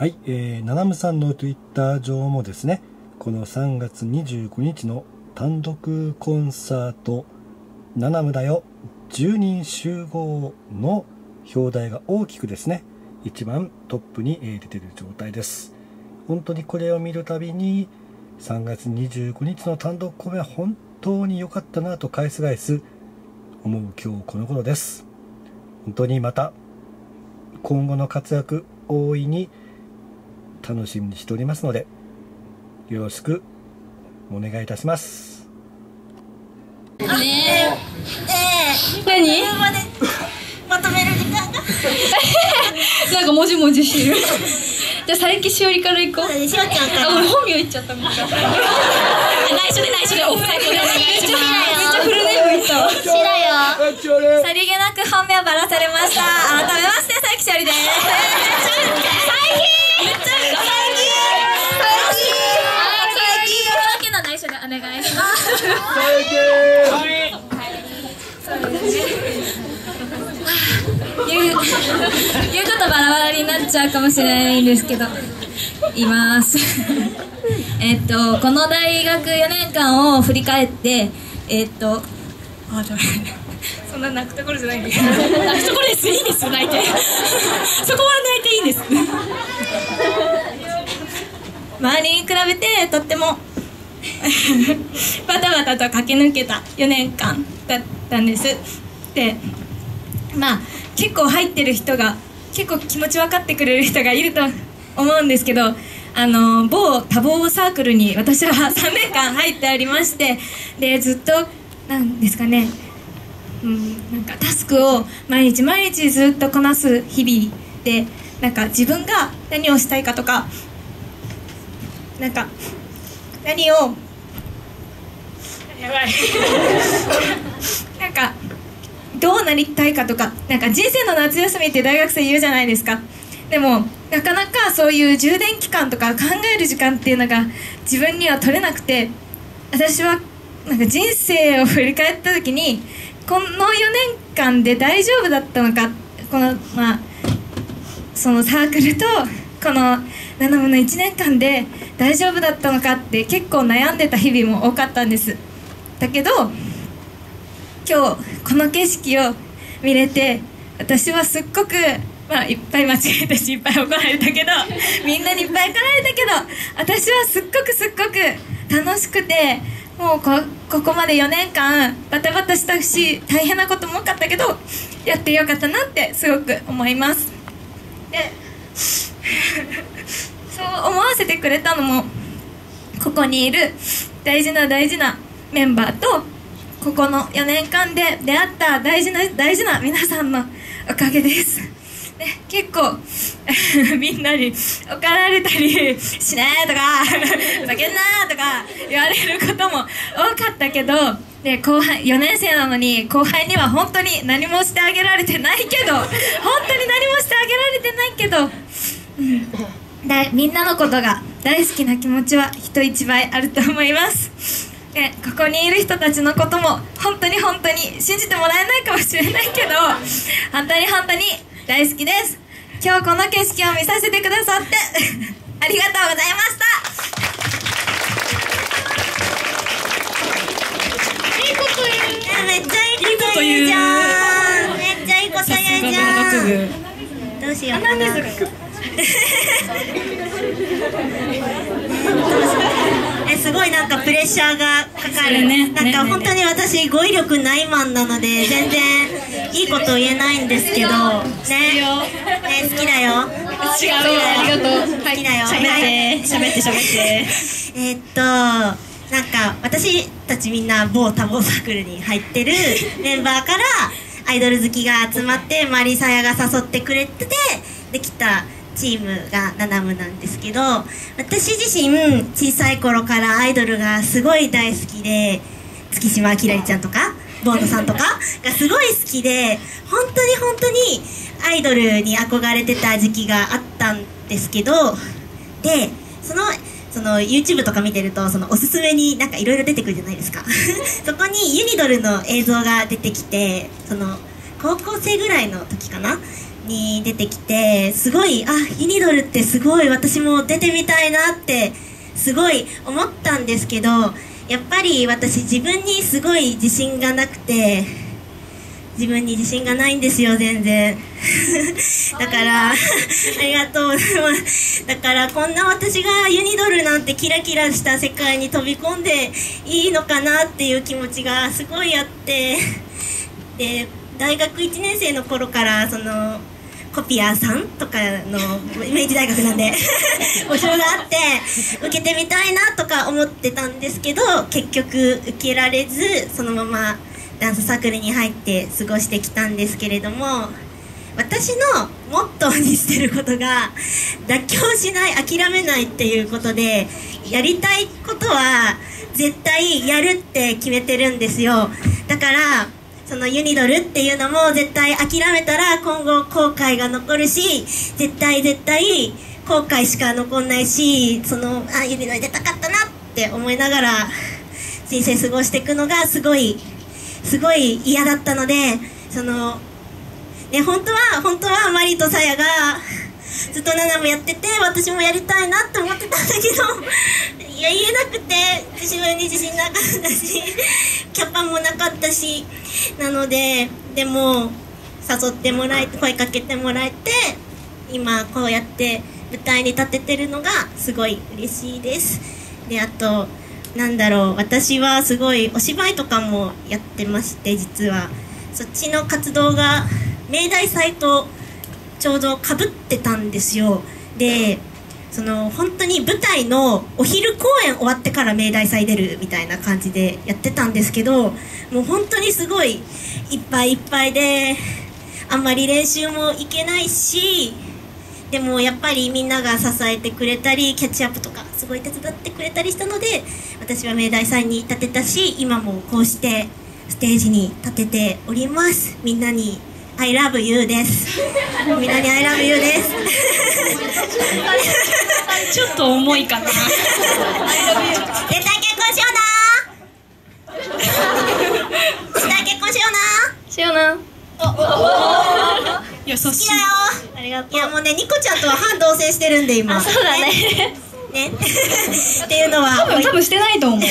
はい、ナナムさんの Twitter 上もですね、この3月25日の単独コンサートナナムだよ10人集合の表題が大きくですね、一番トップに出ている状態です。本当にこれを見るたびに3月25日の単独公演は本当に良かったなと返す思う今日この頃です。本当にまた今後の活躍大いに楽しみにしておりますので、よろしくお願いいたします。 何？ まとめる時間がなんかもじもじしてる。じゃあ佐伯しおりから行こう。 しおちゃんから。 本名言っちゃった。内緒でオフサイドでお願いします。めっちゃフルネーム言ったわ。 しだよ。さりげなく本名ばらされました。改めまして佐伯しおりです。内緒でお願いします。言うことバラバラになっちゃうかもしれないんですけど、言いますこの大学4年間を振り返ってそんな泣くところじゃないんです。泣くところです。いいですよ、泣いてそこは泣いていいんです。周りに比べてとってもバタバタと駆け抜けた4年間だったんです。で、まあ結構入ってる人が、結構気持ち分かってくれる人がいると思うんですけど、某多忙サークルに私は3年間入っておりまして、でずっとなんですかね、なんかタスクを毎日毎日ずっとこなす日々で、なんか自分が何をしたいかとか、なんか何をやばいなんかどうなりたいかとか、なんか人生の夏休みって大学生言うじゃないですか。でもなかなかそういう充電期間とか考える時間っていうのが自分には取れなくて、私はなんか人生を振り返った時に、この4年間で大丈夫だったのか、このそのサークルとこのナナムの1年間で大丈夫だったのかって結構悩んでた日々も多かったんです。だけど今日この景色を見れて、私はすっごく、いっぱい間違えたし、いっぱい怒られたけどみんなにいっぱい怒られたけど、私はすっごく楽しくて、もうここまで4年間バタバタしたし大変なことも多かったけど、やってよかったなってすごく思います。でそう思わせてくれたのも、ここにいる大事なメンバーと、ここの4年間で出会った大事な皆さんのおかげです。で結構みんなに怒られたりしねーとかふざけんなーとか言われることも多かったけど、で後輩4年生なのに後輩には本当に何もしてあげられてないけど、みんなのことが大好きな気持ちは人一倍あると思います。でここにいる人たちのことも本当に信じてもらえないかもしれないけど、本当に大好きです。今日この景色を見させてくださってありがとうございました。いいこと言う。めっちゃいいこと言うじゃん。めっちゃいいこと言うじゃん。どうしようかな。すごいなんかプレッシャーがかかるね。なんか本当に私語彙力ないマンなので全然いいこと言えないんですけどね。好きだよ。違う。ありがとう。好きだよ。喋ってなんか私たちみんな某多忙サークルに入ってるメンバーからアイドル好きが集まってマリサヤが誘ってくれてできたチームがナナムなんですけど、私自身小さい頃からアイドルがすごい大好きで、月島あきらりちゃんとかボーノさんとかがすごい好きで、本当にアイドルに憧れてた時期があったんですけど、でその YouTube とか見てるとおすすめになんかいろいろ出てくるじゃないですかそこにユニドルの映像が出てきて、高校生ぐらいの時かなに出てきて、すごいユニドルってすごい私も出てみたいなってすごい思ったんですけど、やっぱり私自分にすごい自信がなくて、自分に自信がないんですよ、全然だからありがとうございます。だからこんな私がユニドルなんてキラキラした世界に飛び込んでいいのかなっていう気持ちがすごいあって、で大学1年生の頃からそのコピアさんとかの明治大学なんで募集があって受けてみたいなとか思ってたんですけど、結局受けられずそのままダンスサークルに入って過ごしてきたんですけれども、私のモットーにしてることが妥協しない、諦めないっていうことで、やりたいことは絶対やるって決めてるんですよ。だからそのユニドルっていうのも絶対諦めたら今後後悔が残るし、絶対後悔しか残んないし、そのユニドル出たかったなって思いながら人生過ごしていくのがすごい嫌だったので、そのね、本当はマリとサヤがずっとナナもやってて、私もやりたいなって思ってたんだけどいや言えなくて、自分に自信なかったしキャパもなかったし、なのででも誘ってもらえて、声かけてもらえて、今こうやって舞台に立ててるのがすごい嬉しいです。であと私はすごいお芝居とかもやってまして、実はそっちの活動が明大祭とちょうどかぶってたんですよ。でその本当に舞台のお昼公演終わってから明大祭出るみたいな感じでやってたんですけど、もう本当にすごいいっぱいいっぱいで、あんまり練習も行けないし、でもやっぱりみんなが支えてくれたりキャッチアップとかすごい手伝ってくれたりしたので、私は明大祭に立てたし、今もこうしてステージに立てております。みんなに I love you ですみんなに I love you ですちょっと重いかな。 絶対結婚しような絶対結婚しような優しい。 好きだよ。ありがとう。いやもうね、ニコちゃんとは半同棲してるんで今。 そうだね。 ねっていうのは多分してないと思う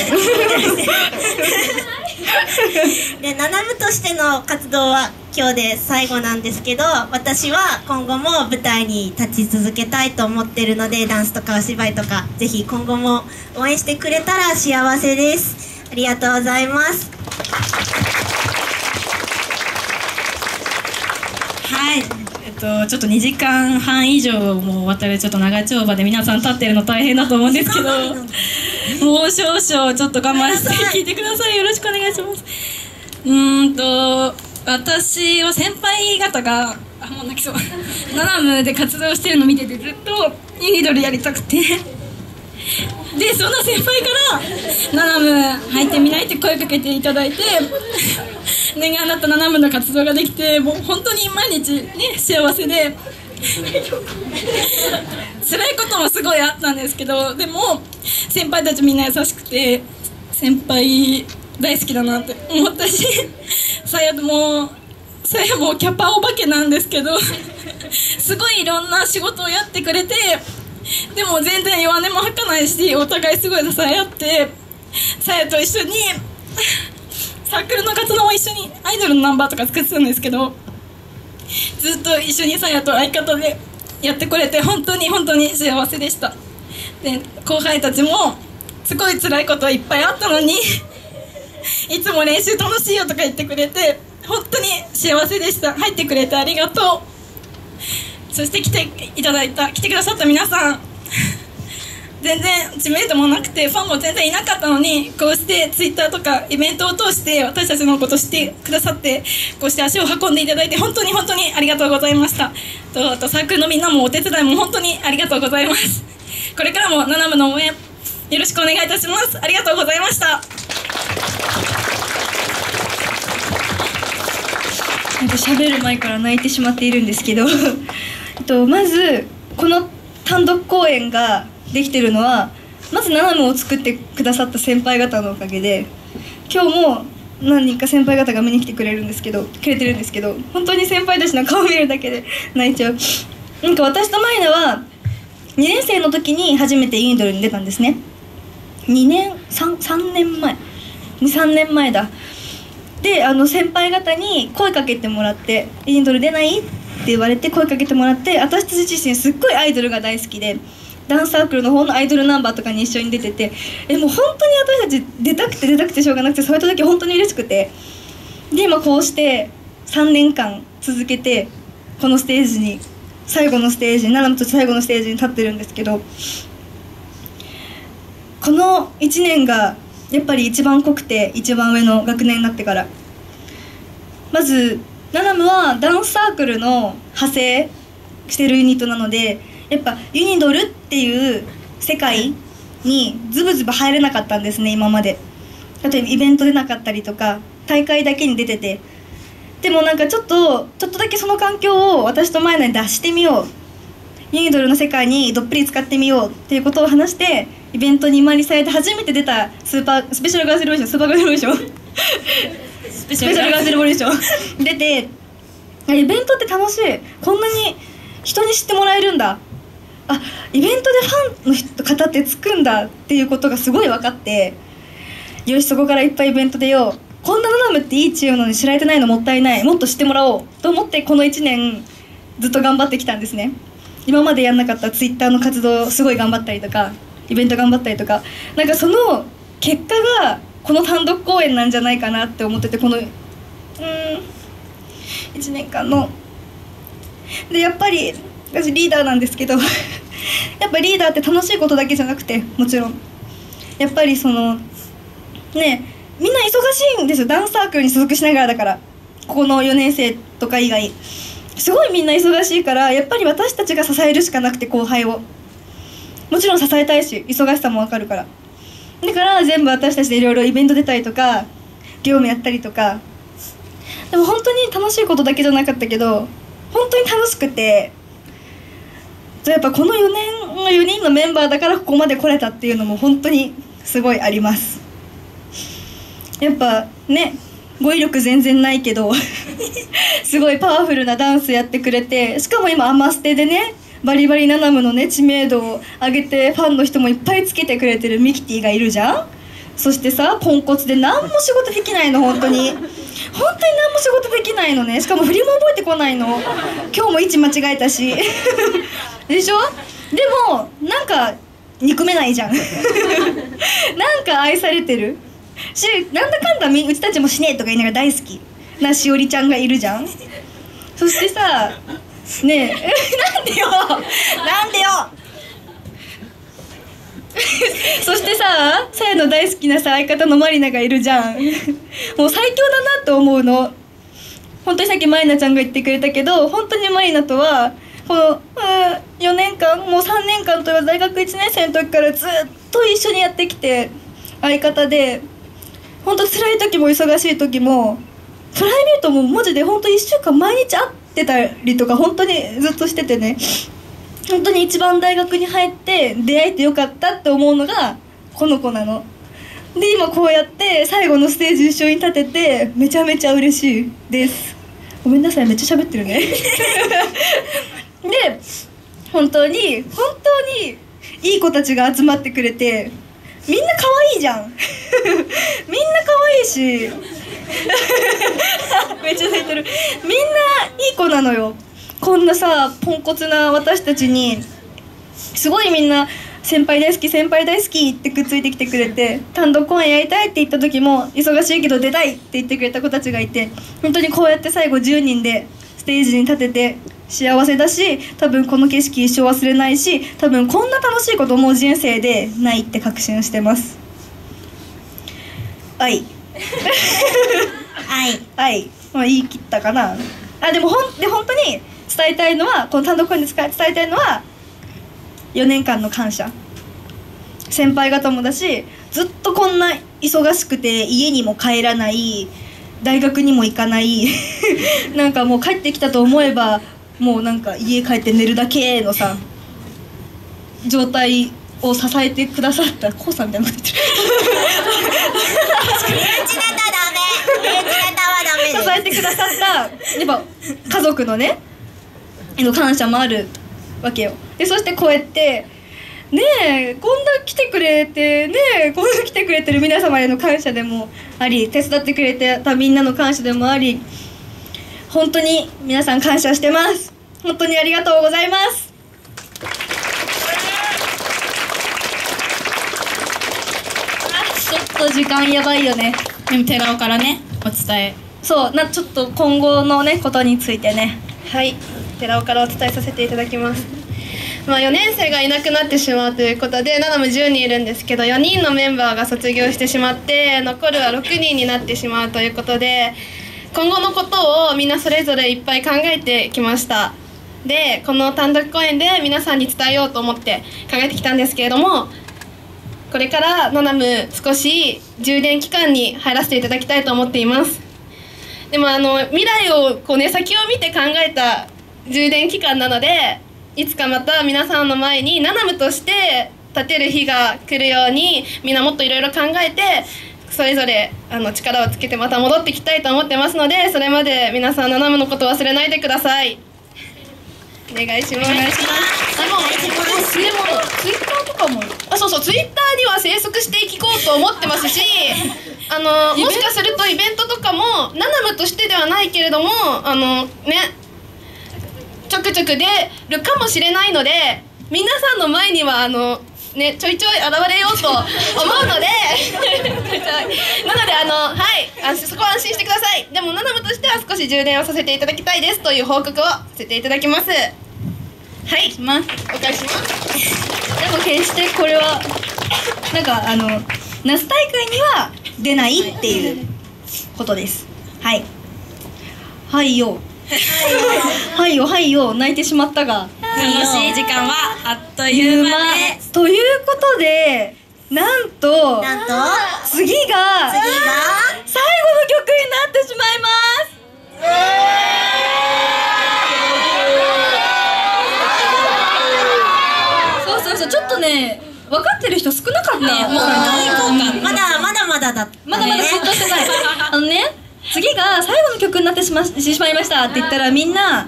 でナナムとしての活動は今日で最後なんですけど、私は今後も舞台に立ち続けたいと思ってるので、ダンスとかお芝居とかぜひ今後も応援してくれたら幸せです。ありがとうございます。 はい、ちょっと2時間半以上も渡るちょっと長丁場で皆さん立ってるの大変だと思うんですけどもう少々ちょっと我慢して聞いてください。よろしくお願いします。私は先輩方がもう泣きそうナナムで活動してるの見ててずっとユニドルやりたくてでそんな先輩からナナム入ってみないって声かけていただいて念願だったナナムの活動ができて、もう本当に毎日ね幸せで辛いこともすごいあったんですけど、でも先輩たちみんな優しくて先輩大好きだなって思ったし、さやもキャパお化けなんですけどすごいいろんな仕事をやってくれて、でも全然弱音も吐かないし、お互いすごい支え合って、さやと一緒にサークルの活動も一緒にアイドルのナンバーとか作ってたんですけど、ずっと一緒にさやと相方でやってこれて本当に幸せでした。で後輩たちもすごい辛いこといっぱいあったのにいつも練習楽しいよとか言ってくれて本当に幸せでした。入ってくれてありがとう。そして来てくださった皆さん、全然知名度もなくてファンも全然いなかったのに、こうしてツイッターとかイベントを通して私たちのことを知ってくださって、こうして足を運んでいただいて本当にありがとうございました。あとサークルのみんなもお手伝いも本当にありがとうございます。これからもナナムの応援よろしくお願いいたします。ありがとうございました。 喋る前から泣いてしまっているんですけどまずこの単独公演ができてるのはまずナナムを作ってくださった先輩方のおかげで、今日も何人か先輩方が見に来てくれてるんですけど、本当に先輩たちの顔見るだけで泣いちゃう。なんか私とマイナは2年生の時に初めてユニドルに出たんですね。3年前だ。で先輩方に声かけてもらって、ユニドル出ないって言われて声かけてもらって、私たち自身すっごいアイドルが大好きで、ダンスサークルの方のアイドルナンバーとかに一緒に出てて、もう本当に私たち出たくてしょうがなくて、そういった時本当に嬉しくて、で今こうして3年間続けてこのステージに、最後のステージに、ナナムと最後のステージに立ってるんですけど、この1年がやっぱり一番濃くて、一番上の学年になってから、まずナナムはダンスサークルの派生してるユニットなので、やっぱユニドルっていう世界にズブズブ入れなかったんですね、今まで。例えばイベント出なかったりとか、大会だけに出てて、でもなんかちょっとだけその環境を私とマイナに出してみよう、ユニドルの世界にどっぷり使ってみようっていうことを話して、イベントに今にされて初めて出たスペシャルガールズレボリューションスペシャルガールズレボリューション出て、イベントって楽しい、こんなに人に知ってもらえるんだ、イベントでファンの方ってつくんだっていうことがすごい分かって、よしそこからいっぱいイベント出よう、こんなナナムっていいチームなのに知られてないのもったいない、もっと知ってもらおうと思って、この1年ずっと頑張ってきたんですね。今までやんなかったツイッターの活動すごい頑張ったりとか、イベント頑張ったりとか、なんかその結果がこの単独公演なんじゃないかなって思ってて、この1年間ので、やっぱり私リーダーなんですけどやっぱリーダーって楽しいことだけじゃなくて、もちろんやっぱりそのね、みんな忙しいんですよ、ダンスサークルに所属しながらだから。ここの4年生とか以外すごいみんな忙しいから、やっぱり私たちが支えるしかなくて、後輩をもちろん支えたいし、忙しさも分かるから、だから全部私たちでいろいろイベント出たりとか業務やったりとか。でも本当に楽しいことだけじゃなかったけど、本当に楽しくて、やっぱこの4人のメンバーだからここまで来れたっていうのも本当にすごいあります。やっぱね、語彙力全然ないけどすごいパワフルなダンスやってくれて、しかも今アマステでね、バリバリナナムのね知名度を上げて、ファンの人もいっぱいつけてくれてるミキティがいるじゃん。そしてさ、ポンコツで何も仕事できないの、本当に何も仕事できないのね。しかも振りも覚えてこないの。今日も位置間違えたしでしょ。でもなんか憎めないじゃんなんか愛されてるし、なんだかんだうちたちもしねえとか言いながら大好きなしおりちゃんがいるじゃん。そしてさ、ねえなんでよそしてさ、さやの大好きなさ相方のマリナがいるじゃんもう最強だなって思うの。本当にさっきマリナちゃんが言ってくれたけど、本当にマリナとはこの4年間、もう3年間という大学1年生の時からずっと一緒にやってきて、相方で、本当辛い時も忙しい時も、プライベートもマジで本当1週間毎日会ってたりとか本当にずっとしててね、本当に一番大学に入って出会えてよかったって思うのがこの子なので、今こうやって最後のステージ一緒に立ててめちゃめちゃ嬉しいです。ごめんなさい、めっちゃ喋ってるねで、本当にいい子たちが集まってくれて、みんな可愛いじゃんみんな可愛いしめっちゃ泣いてる。みんないい子なのよ。こんなさポンコツな私たちにすごいみんな先輩大好きってくっついてきてくれて、単独公演やりたいって言った時も忙しいけど出たいって言ってくれた子たちがいて、本当にこうやって最後10人でステージに立てて幸せだし、多分この景色一生忘れないし、多分こんな楽しいこともう人生でないって確信してます。はいまあ言い切ったかな。でも本当に伝えたいのは、この単独公演で伝えたいのは4年間の感謝。先輩方もだし、ずっとこんな忙しくて家にも帰らない、大学にも行かないなんかもう帰ってきたと思えばもうなんか家帰って寝るだけのさ状態を支えてくださったコウさんみたいなこと言ってる身内ネタダメ、身内ネタはダメです。 支えてくださったやっぱ家族のね感謝もあるわけよ。でそしてこうやってねえこんな来てくれてねえこんな来てくれてる皆様への感謝でもあり、手伝ってくれてたみんなの感謝でもあり、本当に皆さん感謝してます。本当にありがとうございます。ちょっと時間やばいよね。 でも寺尾からねお伝え。 そうちょっと今後のねことについてね。 はい、寺尾からお伝えさせていただきます。4年生がいなくなってしまうということで、ナナム10人いるんですけど4人のメンバーが卒業してしまって残るは6人になってしまうということで、今後のことをみんなそれぞれいっぱい考えてきました。でこの単独公演で皆さんに伝えようと思って考えてきたんですけれども、これからナナム少し充電期間に入らせていただきたいと思っています。でも未来を先を見て考えた充電期間なので、いつかまた皆さんの前にナナムとして立てる日が来るように、みんなもっといろいろ考えてそれぞれ力をつけてまた戻ってきたいと思ってますので、それまで皆さんナナムのことを忘れないでください。お願いします。でもツイッターとかもそうツイッターには生息していこうと思ってますしもしかするとイベントとかもナナムとしてではないけれどもちょくちょく出るかもしれないので、皆さんの前にはちょいちょい現れようと思うのでなのではいそこは安心してください。でもナナムとしては少し充電をさせていただきたいですという報告をさせていただきます。はい、お返しします。 でも決してこれは那須大会には出ないっていうことです。はいはいよはいよはいよ、泣いてしまったが楽しい時間はあっという間でということで、なんと次が最後の曲になってしまいます。そうちょっとね分かってる人少なかった。 まだだったね。 まだそっとしてない次が最後の曲になってしまいましたって言ったら、みんな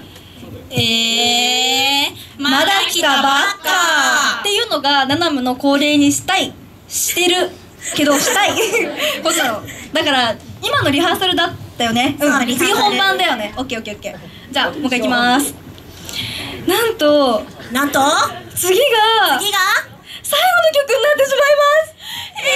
まだ来たばっかっていうのがナナムの恒例にしてるけどしたいことなの。だから今のリハーサルだったよね。次本番だよね。オッケー。じゃあもう一回いきます。なんと次が最後の曲になってしまいます。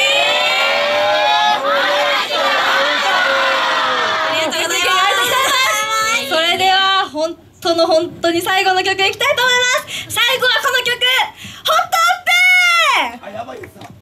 それでは本当に最後の曲いきたいと思います。最後はこの曲、ホットアップ。